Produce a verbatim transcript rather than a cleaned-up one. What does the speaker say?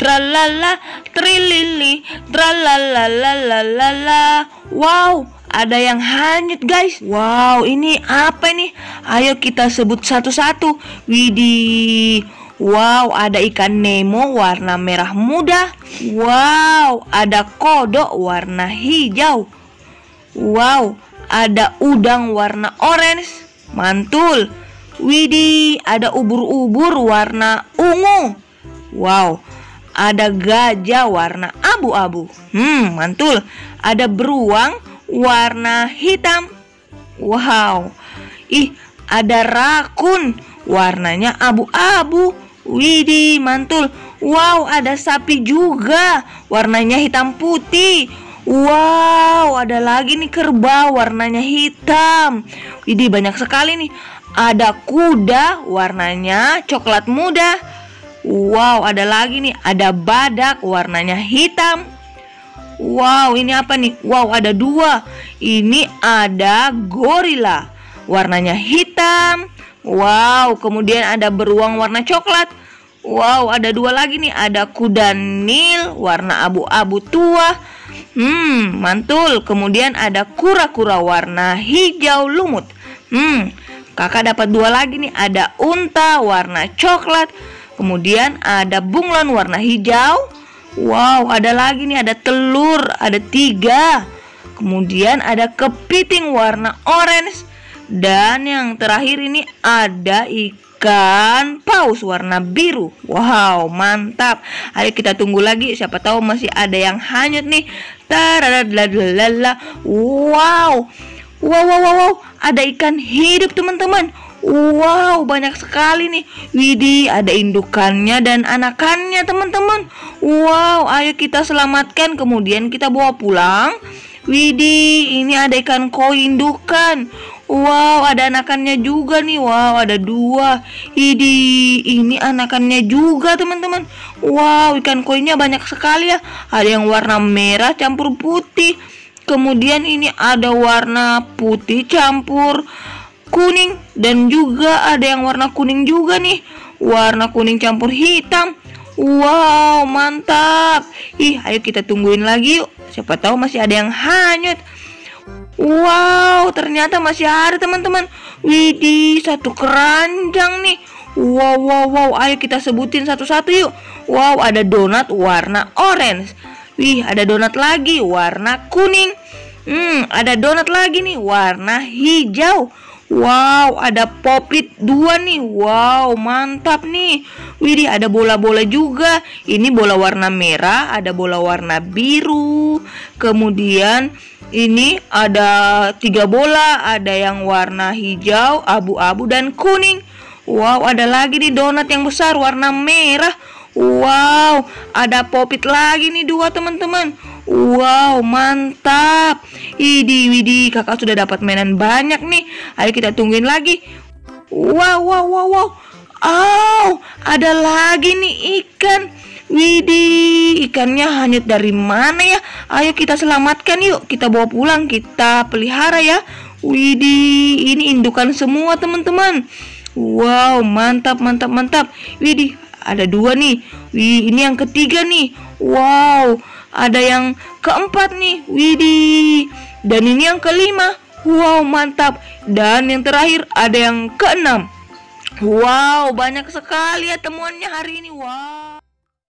tralala, trilili, tralalalalala. Wow, ada yang hanyut guys. Wow, ini apa ini? Ayo kita sebut satu-satu. Widih. Wow, ada ikan Nemo warna merah muda. Wow, ada kodok warna hijau. Wow, ada udang warna orange. Mantul. Widih, ada ubur-ubur warna ungu. Wow, ada gajah warna abu-abu. Hmm, mantul. Ada beruang warna hitam. Wow. Ih, ada rakun warnanya abu-abu. Widih, mantul. Wow, ada sapi juga warnanya hitam putih. Wow, ada lagi nih kerbau warnanya hitam. Widih, banyak sekali nih. Ada kuda warnanya coklat muda. Wow, ada lagi nih. Ada badak warnanya hitam. Wow, ini apa nih? Wow, ada dua. Ini ada gorila warnanya hitam. Wow, kemudian ada beruang warna coklat. Wow, ada dua lagi nih. Ada kuda Nil warna abu-abu tua. Hmm, mantul. Kemudian ada kura-kura warna hijau lumut. Hmm, kakak dapat dua lagi nih. Ada unta warna coklat. Kemudian ada bunglon warna hijau. Wow, ada lagi nih. Ada telur. Ada tiga. Kemudian ada kepiting warna orange. Dan yang terakhir ini ada ikan paus warna biru. Wow, mantap. Ayo kita tunggu lagi. Siapa tahu masih ada yang hanyut nih. Taradadadadadala. Wow. Wow, wow, wow, wow. Ada ikan hidup teman-teman. Wow, banyak sekali nih. Widih, ada indukannya dan anakannya teman-teman. Wow, ayo kita selamatkan. Kemudian kita bawa pulang. Widih, ini ada ikan koi indukan. Wow, ada anakannya juga nih. Wow, ada dua. Widih, ini anakannya juga teman-teman. Wow, ikan koinya banyak sekali ya. Ada yang warna merah campur putih. Kemudian ini ada warna putih campur kuning. Dan juga ada yang warna kuning juga nih. Warna kuning campur hitam. Wow, mantap. Ih, ayo kita tungguin lagi yuk. Siapa tahu masih ada yang hanyut. Wow, ternyata masih ada teman-teman. Widih, satu keranjang nih. Wow, wow, wow. Ayo kita sebutin satu-satu yuk. Wow, ada donat warna orange. Wih, ada donat lagi warna kuning. Hmm, ada donat lagi nih warna hijau. Wow, ada popit dua nih. Wow, mantap nih. Widih, ada bola-bola juga. Ini bola warna merah, ada bola warna biru. Kemudian ini ada tiga bola. Ada yang warna hijau, abu-abu, dan kuning. Wow, ada lagi nih donat yang besar warna merah. Wow, ada popit lagi nih dua teman-teman. Wow, mantap. Idi, widih, kakak sudah dapat mainan banyak nih. Ayo kita tungguin lagi. Wow, wow, wow, wow. Oh, ada lagi nih ikan. Widih, ikannya hanyut dari mana ya? Ayo kita selamatkan yuk. Kita bawa pulang, kita pelihara ya. Widih, ini indukan semua teman-teman. Wow, mantap, mantap, mantap. Widih, ada dua nih. Wih, ini yang ketiga nih. Wow, ada yang keempat nih. Widih. Dan ini yang kelima. Wow, mantap. Dan yang terakhir ada yang keenam. Wow, banyak sekali ya temuannya hari ini. Wow.